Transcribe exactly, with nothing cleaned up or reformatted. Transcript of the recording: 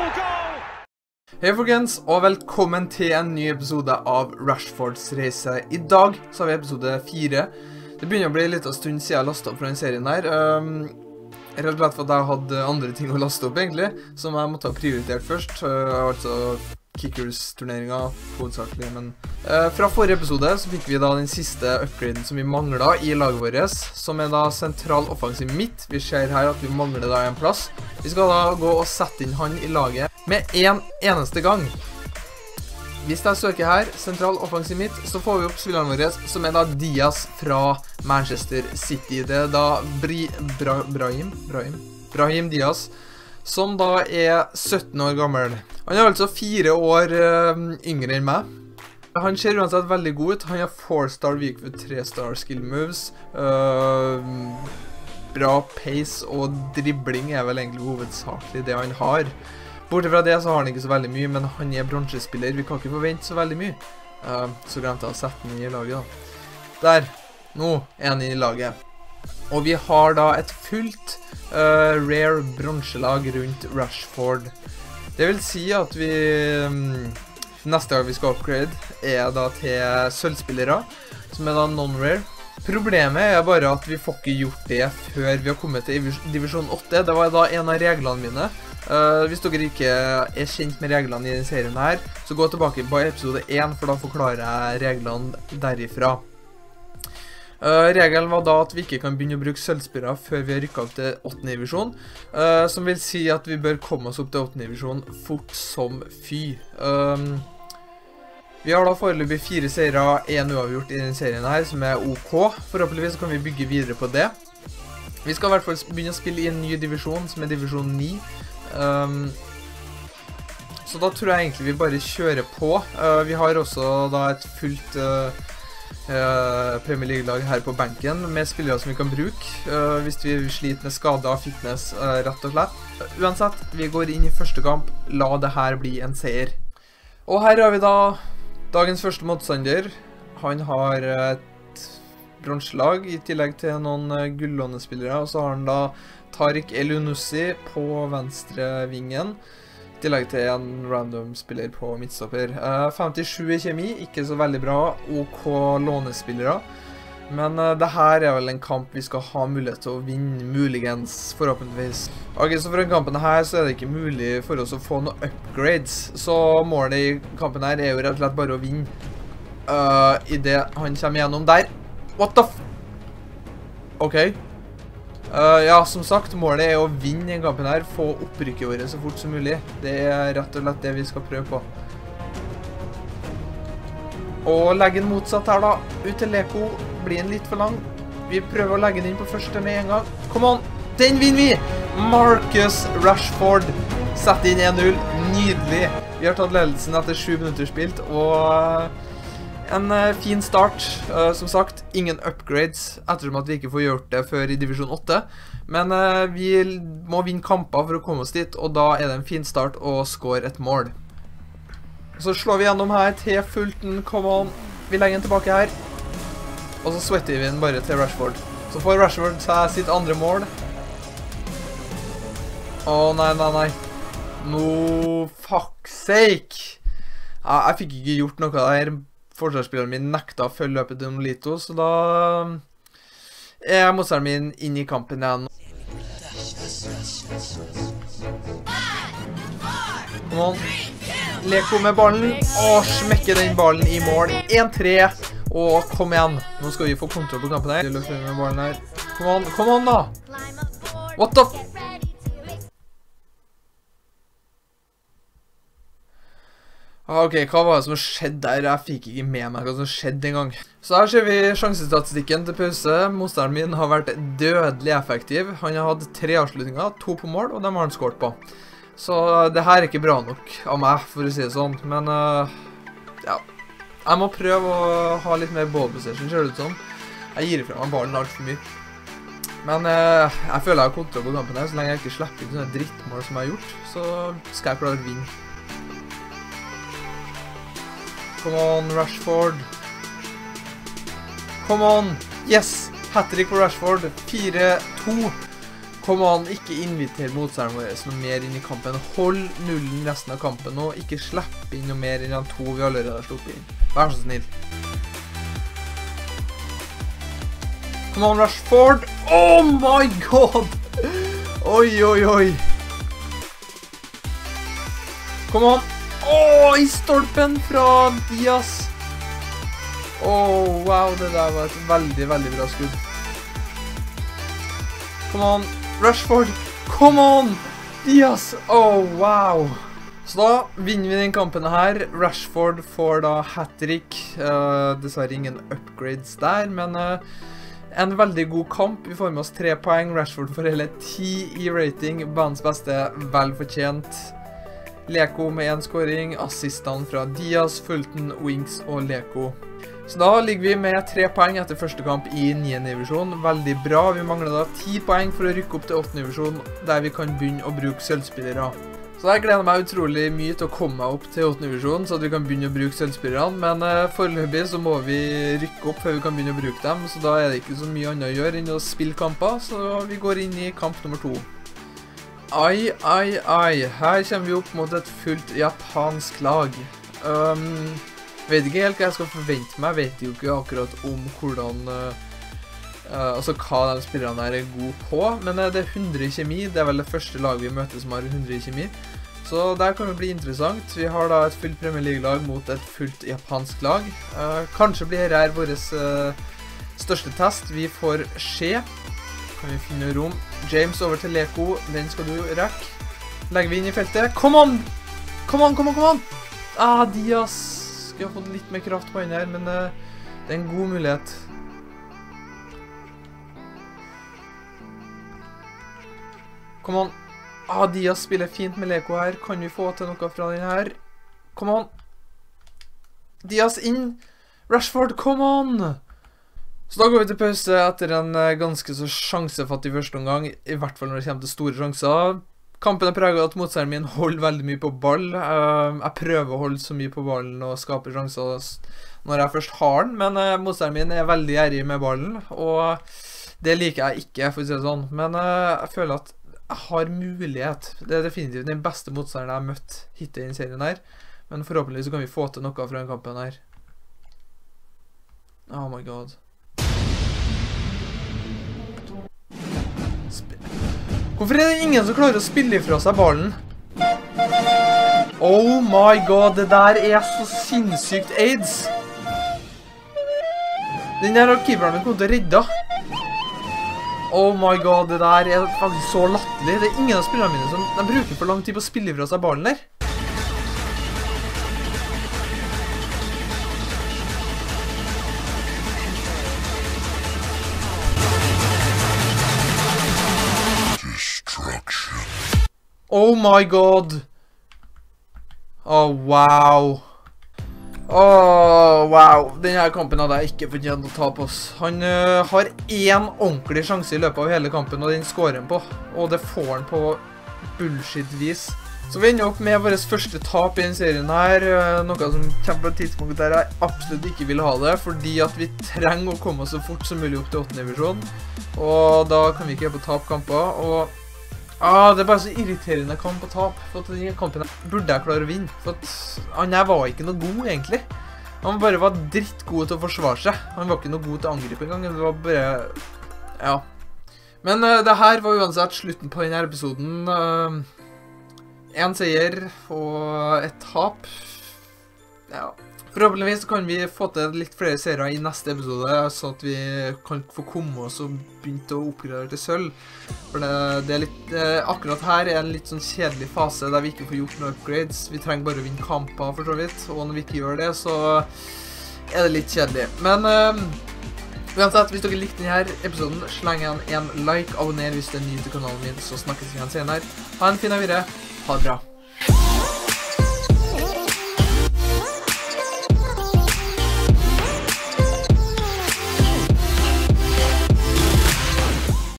Hei folkens, og velkommen til en ny episode av Rashfords reise. I dag så har vi episode fire. Det begynner å bli litt av stund siden jeg lastet opp fra den serien her. Um, jeg er rett og slett for at jeg hadde andre ting å laste opp egentlig, som jeg måtte ha prioritert først. Uh, altså Kickers-turneringen hovedsakelig, men uh, fra forrige episode så fikk vi da den siste upgraden som vi manglet i laget vårt, som er da sentral offensiv midt. Vi ser her at vi mangler da en plass. Vi skal da gå og sette inn han i laget med en eneste gang. Hvis jeg søker her, sentral offensiv midt, så får vi opp spilleren vår, som er da Diaz fra Manchester City. Det er da Bri, Bra, Brahim, Brahim, Brahim Diaz, som da er sytten år gammel. Han er altså fire år uh, yngre enn meg. Han ser uansett veldig god ut. Han har four star weak with three star skill moves. Uh, bra pace og dribling er vel egentlig hovedsakelig det han har. Borte fra det så har han ikke så veldig mye, men han er bronsespiller. Vi kan ikke forvente så veldig mye. Uh, så glemte jeg å sette den i laget da. Der. Nå er han i laget. Og vi har da et fullt uh, rare bronselag rundt Rashford. Det vil si at vi um, neste gang vi skal upgrade er da til sølvspillere, som er da non-rare. Problemet er bare at vi får ikke gjort det før vi har kommet til divisjon åtte. Det var da en av reglene mine. Uh, hvis dere ikke er kjent med reglene i denne serien her, så gå tilbake på episode én, for da forklarer jeg reglene derifra. Uh, regelen var da at vi ikke kan begynne å bruke sølvspillere før vi har rykket opp til åttende divisjon, uh, som vil si at vi bør komme oss opp til åttende divisjon fort som fy. Um, vi har da foreløpig fire seire, en uavgjort i denne serien her, som er OK. Forhåpentligvis kan vi bygge videre på det. Vi skal i hvert fall begynne å spille i en ny divisjon, som er divisjon ni. Um, så da tror jeg egentlig vi bare kjører på. Uh, vi har også da et fullt uh, uh, Premier League-lag her på benken med spillere som vi kan bruke uh, hvis vi sliter med skader og fitness, uh, rett og slett. Uh, uansett, vi går inn i første kamp. La det her bli en seier. Og her har vi da dagens første motstander. Han har et bronselag i tillegg til noen uh, gullånespillere, og så har han da Tariq Elunussi på venstre vingen, i tillegg til en random spiller på midtstopper. Uh, femtisju i kjemi, ikke så veldig bra, OK lånespillere. Men uh, det her er vel en kamp vi skal ha mulighet til å vinne, muligens, forhåpentligvis. Ok, så for den kampen her så er det ikke mulig for oss å få noen upgrades. Så målet i kampen her er jo rett og slett bare å vinne. Uh, I det han kommer gjennom der. What the f... Ok. Uh, ja, som sagt, målet er å vinne i kampen her, få opprykket vårt så fort som mulig. Det er rett og slett det vi skal prøve på. Og legge den motsatt her da, ut til Leko, blir den litt for lang. Vi prøver å legge den inn på første med en gang. Come on, den vinner vi! Marcus Rashford setter inn en null, nydelig. Vi har tatt ledelsen etter sju minutter spilt, og en uh, fin start. Uh, som sagt, ingen upgrades, ettersom at vi ikke får gjort det før i divisjon åtte. Men uh, vi må vinne kamper for å komme oss dit, og da er det en fin start å score et mål. Så slår vi gjennom her til Fulton, come on. Vi legger den tilbake her. Og så sweater vi den bare til Rashford. Så får Rashford seg sitt andre mål. Åh, nei, nei, nei. No, fuck sake. Ja, jeg fikk ikke gjort noe der. Forsvarsspilleren min nekta å følge løpet til Nolito, så da er motstanderen min inn i kampen igjen. Kom on. Leko med ballen, og smekke den ballen i mål. en tre, og kom igjen. Nå skal vi få kontroll på kampen her. Løp med ballen her. Kom on, kom on da. What the f... Ok, hva var det som skjedde der? Jeg fikk ikke med meg hva som skjedde en gang. Så her ser vi sjansestatistikken til pause. Motstanderen min har vært dødelig effektiv. Han har hatt tre avslutninger, to på mål, og dem har han skåret på. Så det her er ikke bra nok av meg, for å si det sånn. Men, uh, ja. Jeg må prøve å ha litt mer ball possession, ser det ut som. Jeg gir ifra meg ballen alt for mye. Men uh, jeg føler jeg har kontroll på kampen her. Så lenge jeg ikke slipper ut sånne drittmål som jeg har gjort, så skal jeg klare å vinne. Come on, Rashford. Come on. Yes! Hat-trick på Rashford. fire to. Kom an, ikke inviter motstanderen vår noe mer inn i kampen. Hold nullen resten av kampen nå. Ikke slipp inn noe mer enn de to vi allerede har sluppet inn. Vær så snill. Kom an, Rashford. Oh my god! Oi, oi, oi. Kom an. Åh, i stolpen fra Diaz. Åh, wow, det der var et veldig, veldig bra skudd. Kom an, Rashford. Kom an, Diaz. Åh, wow. Så da vinner vi den kampen her. Rashford får da hat-trick. Uh, dessverre ingen upgrades der, men uh, en veldig god kamp. Vi får med oss tre poeng. Rashford får hele ti i rating. Banens beste, vel fortjent. Leko med en scoring, assistene fra Diaz, Fulton, Winks og Leko. Så da ligger vi med tre poeng etter første kamp i niende divisjon. Veldig bra. Vi mangler da ti poeng for å rykke opp til åttende divisjon, der vi kan begynne å bruke sølvspillere. Så jeg gleder meg utrolig mye til å komme meg opp til åttende divisjon, så at vi kan begynne å bruke sølvspillerne. Men uh, foreløpig så må vi rykke opp før vi kan begynne å bruke dem, så da er det ikke så mye annet å gjøre enn å spille kamper, så vi går inn i kamp nummer to. Ai, ai, ai. Her kommer vi opp mot et fullt japansk lag. Um, vet ikke helt hva jeg skal forvente meg. Vet jo ikke akkurat om hvordan, uh, uh, altså hva de spillerne her er gode på. Men uh, det er hundre i kjemi. Det er vel det første laget vi møter som har hundre i kjemi. Så der kan det bli interessant. Vi har da et fullt Premier League-lag mot et fullt japansk lag. Uh, kanskje blir dette her vår uh, største test. Vi får se. Kan vi finne rom. James over til Leko. Den skal du rekke. Legger vi inn i feltet. Kom an! Kom an, kom an, kom an! Ah, Diaz. Skulle ha fått litt mer kraft på den her, men uh, det er en god mulighet. Kom an. Ah, Diaz spiller fint med Leko her. Kan vi få til noe fra den her? Kom an. Diaz inn. Rashford, kom an! Så da går vi til pause etter en ganske så sjansefattig første omgang, i hvert fall når det kommer til store sjanser. Kampen er preget av at motstanderen min holder veldig mye på ball. Jeg prøver å holde så mye på ballen og skape sjanser når jeg først har den, men motstanderen min er veldig gjerrig med ballen, og det liker jeg ikke, for å si det sånn. Men jeg føler at jeg har mulighet. Det er definitivt den beste motstanderen jeg har møtt hittil i den serien her, men forhåpentligvis så kan vi få til noe fra den kampen her. Oh my god. Hvorfor er det ingen som klarer å spille ifra seg ballen? Oh my god, det der er så sinnssykt AIDS. Den der har keeperen min kommet til å redde. Oh my god, det der er faktisk så latterlig. Det er ingen av spillerne mine som de bruker for lang tid på å spille ifra seg ballen der. Oh my god. Oh wow. Oh wow. Denne kampen hadde jeg ikke fortjent å ta på oss. Han uh, har en ordentlig sjanse i løpet av hele kampen, og den skårer han på. Og det får han på bullshit-vis. Så vi ender opp med vår første tap i den serien her. Uh, noe som kommer på et tidspunkt der jeg absolutt ikke vil ha det, fordi at vi trenger å komme oss så fort som mulig opp til åttende divisjon. Og da kan vi ikke gjøre på tap kamper, og Ah, det er bare så irriterende kamp å tape, for at denne kampen burde jeg klare å vinne, for at han her var ikke noe god egentlig. Han bare var drittgod til å forsvare seg. Han var ikke noe god til å angripe en gang, det var bare, ja. Men uh, det her var uansett slutten på denne episoden. Uh, en seier og et tap. Ja. Forhåpentligvis kan vi få til litt flere serier i neste episode, så at vi kan få komme oss og begynne å oppgradere til sølv. For det, det er litt, akkurat her er en litt sånn kjedelig fase der vi ikke får gjort noen upgrades. Vi trenger bare å vinne kamper for så vidt, og når vi ikke gjør det, så er det litt kjedelig. Men uh, uansett, hvis dere likte denne episoden, sleng igjen en like, abonner hvis du er ny til kanalen min, så snakkes vi igjen senere. Ha en fin dag videre. Ha det bra.